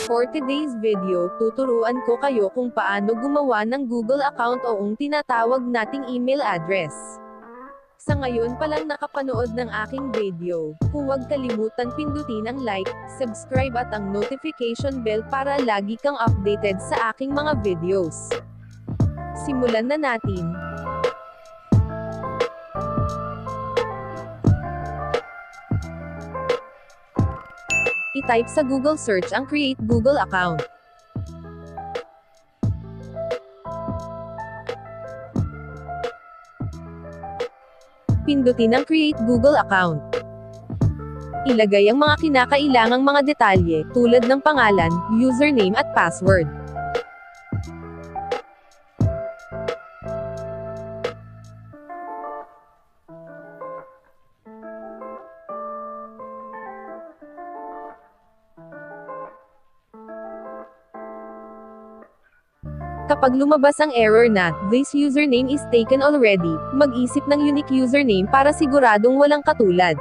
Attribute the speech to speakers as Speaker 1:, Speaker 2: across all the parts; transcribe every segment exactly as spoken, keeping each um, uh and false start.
Speaker 1: For today's video, tuturuan ko kayo kung paano gumawa ng Google account o ang tinatawag nating email address. Sa ngayon pa lang nakapanood ng aking video, huwag kalimutan pindutin ang like, subscribe at ang notification bell para lagi kang updated sa aking mga videos. Simulan na natin. I-type sa Google search ang create Google account. Pindutin ang create Google account. Ilagay ang mga kinakailangang mga detalye, tulad ng pangalan, username at password. Kapag lumabas ang error na, "This username is taken already," mag-isip ng unique username para siguradong walang katulad.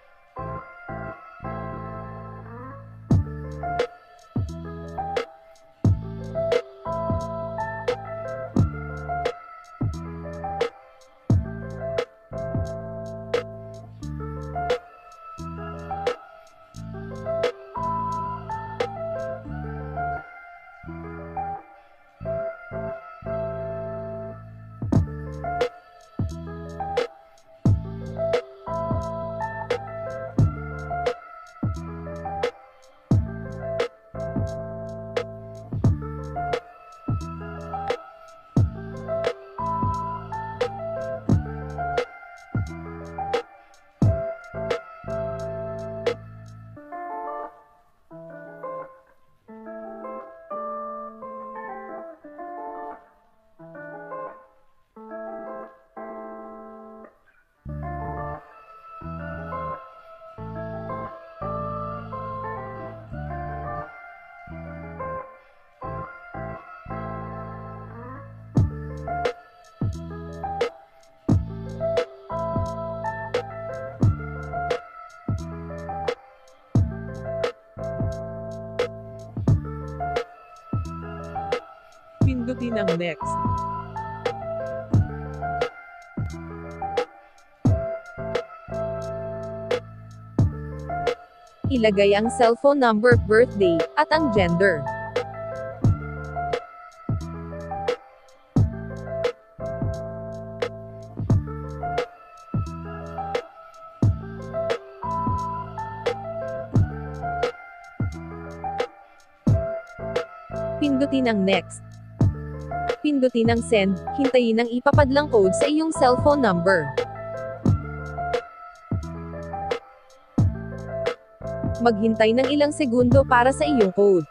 Speaker 1: Pindutin ang next. Ilagay ang cellphone number, birthday, at ang gender. Pindutin ang next. Pindutin ang send, hintayin ang ipapadlang code sa iyong cellphone number. Maghintay ng ilang segundo para sa iyong code.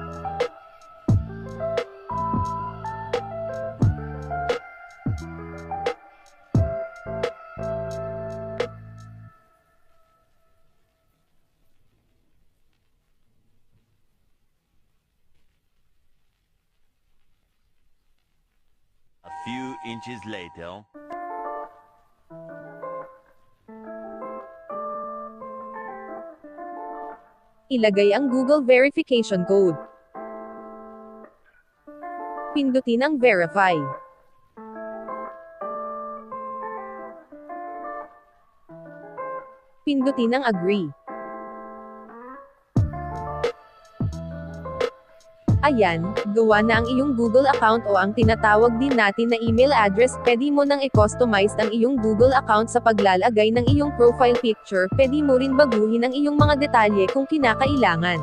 Speaker 2: A few inches later.
Speaker 1: Ilagay ang Google verification code. Pindutin ang verify. Pindutin ang agree. Ayan, gawa na ang iyong Google account o ang tinatawag din natin na email address. Pwede mo nang i-customize ang iyong Google account sa paglalagay ng iyong profile picture. Pwede mo rin baguhin ang iyong mga detalye kung kinakailangan.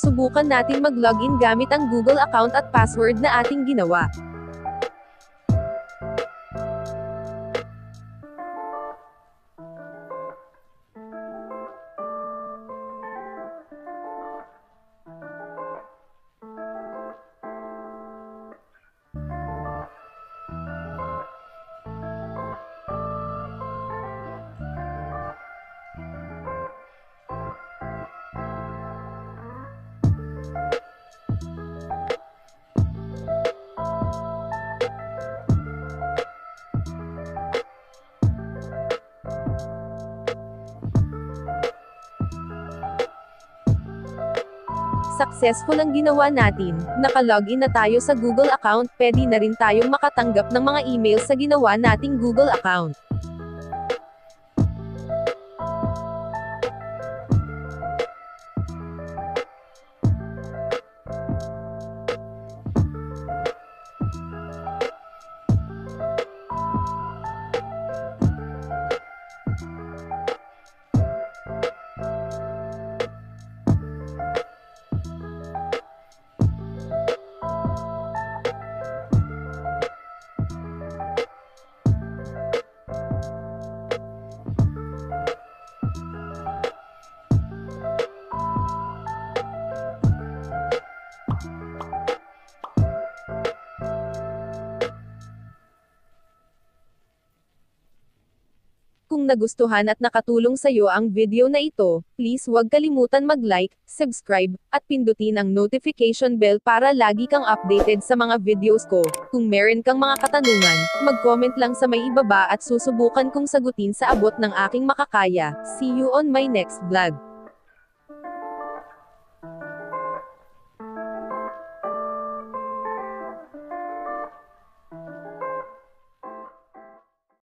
Speaker 1: susubukan natin mag-login gamit ang Google account at password na ating ginawa. Successful ang ginawa natin. Naka-login na tayo sa Google account, pwede na rin tayong makatanggap ng mga email sa ginawa nating Google account. Kung nagustuhan at nakatulong sa iyo ang video na ito, please huwag kalimutan mag-like, subscribe, at pindutin ang notification bell para lagi kang updated sa mga videos ko. Kung meron kang mga katanungan, mag-comment lang sa may ibaba at susubukan kong sagutin sa abot ng aking makakaya. See you on my next vlog.